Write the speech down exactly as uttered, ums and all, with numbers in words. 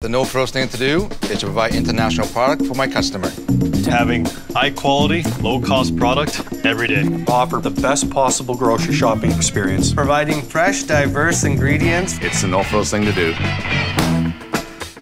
The No Frills Thing to do is to provide international product for my customer. Having high quality, low cost product every day. Offer the best possible grocery shopping experience. Providing fresh, diverse ingredients. It's the No Frills Thing to do.